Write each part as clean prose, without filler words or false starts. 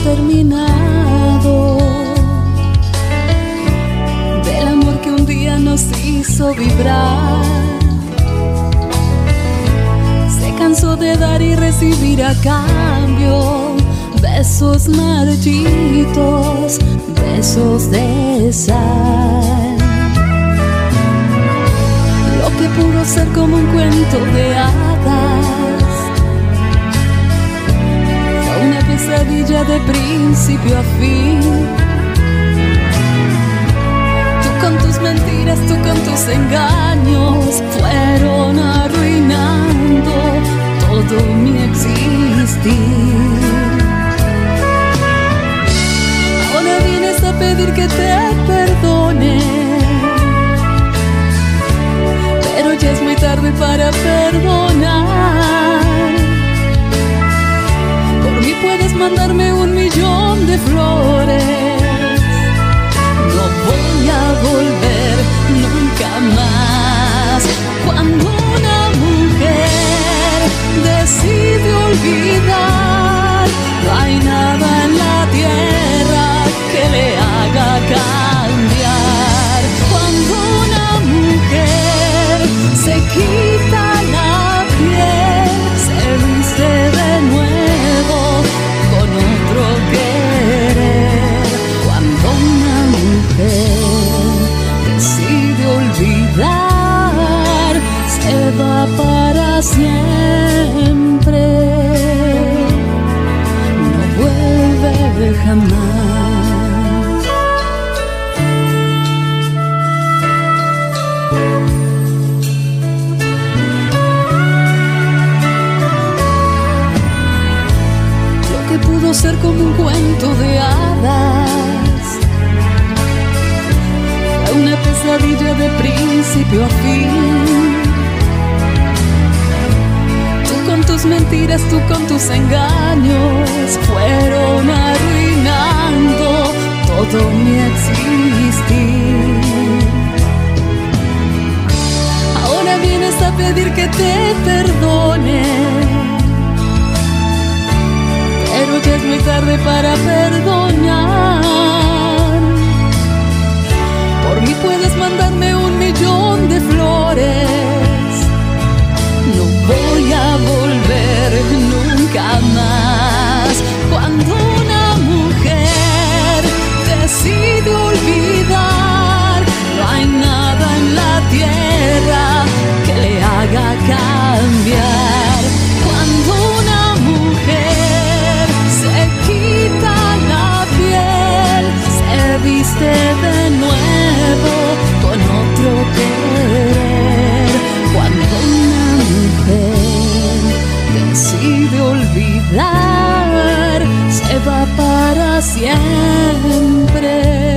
terminado, del amor que un día nos hizo vibrar. Se cansó de dar y recibir a cambio besos marchitos, besos de sal. Lo que pudo ser como un cuento de hadas fue una pesadilla de principio a fin. Tú con tus mentiras, tú con tus engaños fueron arruinando todo mi existir. Ahora vienes a pedir que te perdone, pero ya es muy tarde para perdonar. Por mí puedes mandarme 1.000.000 de flores, no voy a volver nunca más. Cuando una mujer decide olvidar, no hay nada en la tierra que le haga cambiar. Cuando una mujer se quita la piel, se viste de nuevo con otro querer. Cuando una mujer decide olvidar, se va para siempre, no vuelve jamás. Pudo ser como un cuento de hadas, fue una pesadilla de principio a fin. Tú con tus mentiras, tú con tus engaños fueron arruinando todo mi existir. Ahora vienes a pedir que te perdone, pero ya es muy tarde para perdonar. Por mí puedes mandarme 1.000.000 de flores, no voy a volver nunca más. Cuando una mujer decide olvidar, no hay nada en la tierra que le haga cambiar. Cuando una mujer se quita la piel, se viste de nuevo con otro querer. Cuando una mujer decide olvidar, se va para siempre,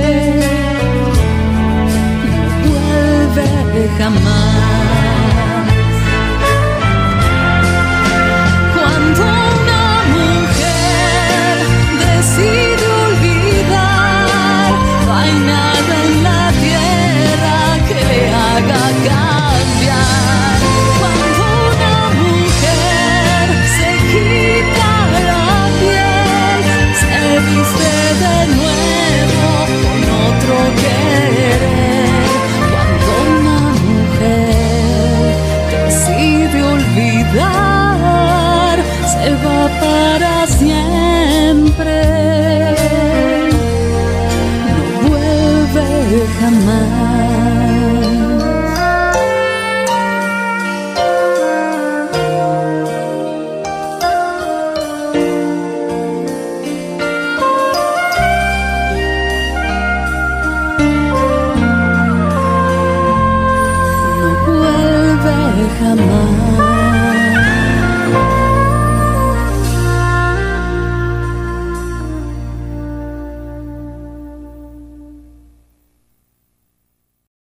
no vuelve jamás. Cuando una mujer decide olvidar, no hay nada en la tierra que le haga cambiar. Cuando una mujer se quita la piel, se viste de nuevo con otro querer. Cuando una mujer decide olvidar, se va para siempre.